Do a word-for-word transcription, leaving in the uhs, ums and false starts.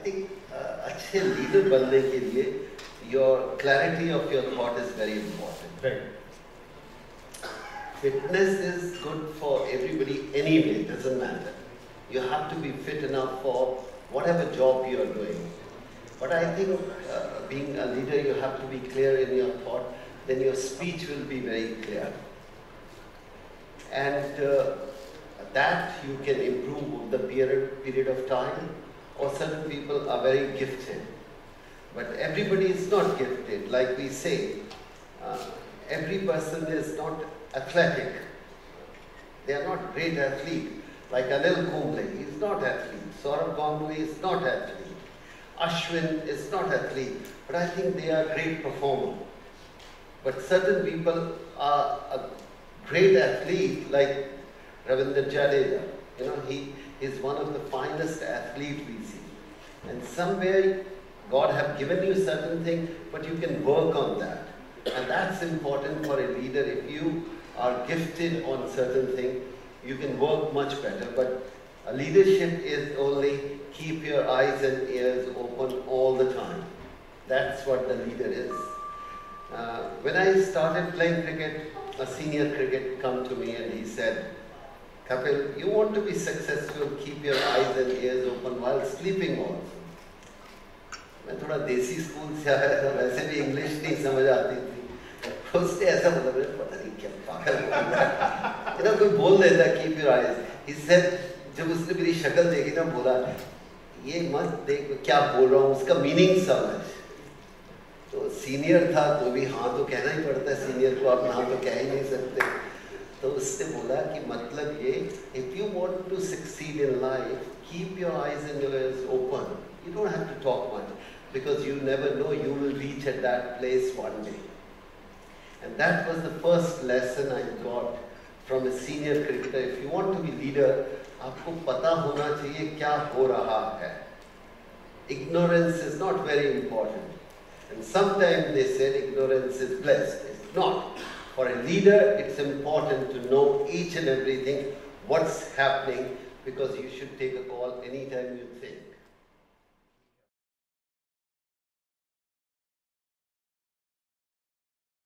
think uh, अच्छे leader बनने के लिए your clarity of your thought is very important. Right. Fitness is good for everybody anyway, it doesn't matter. You have to be fit enough for whatever job you are doing. But I think uh, being a leader, you have to be clear in your thought, then your speech will be very clear. And uh, that you can improve over the period, period of time, or certain people are very gifted. But everybody is not gifted. Like we say, uh, every person is not athletic. They are not great athlete. Like Anil Kumble, he is not athlete. Saurabh Ganguly is not athlete. Ashwin is not athlete. But I think they are great performers. But certain people are a great athlete, like Ravindra Jadeja. You know, he is one of the finest athletes we see. And somewhere God have given you certain thing, but you can work on that. And that's important for a leader. If you are gifted on certain thing, you can work much better. But a leadership is only keep your eyes and ears open all the time. That's what the leader is. Uh, when I started playing cricket, a senior cricket come to me and he said, Kapil, you want to be successful, keep your eyes and ears open while sleeping also. मैं थोड़ा देसी school से आया था, वैसे भी English नहीं समझ आती थी। उसने ऐसा बोला, मुझे पता नहीं क्या पागल है। you know, कोई बोल देता keep your eyes. He said, जब उसने मेरी शक्ल देखी ना, बोला ये मत देख क्या बोल रहा हूँ, उसका मीनिंग समझ। तो सीनियर था तो भी हाँ तो कहना ही पड़ता है, सीनियर को आप ना तो कह ही नहीं सकते। तो उसने बोला कि मतलब ये, if you want to succeed in life, keep your eyes and your ears open. You don't have to talk much, because you never know, you will reach at that place one day. And that was the first lesson I got from a senior cricketer. If you want to be leader, आपको पता होना चाहिए क्या हो रहा है. Ignorance is not very important. And sometimes they said ignorance is blessed. It's not. For a leader, it's important to know each and everything, what's happening, because you should take a call anytime you think.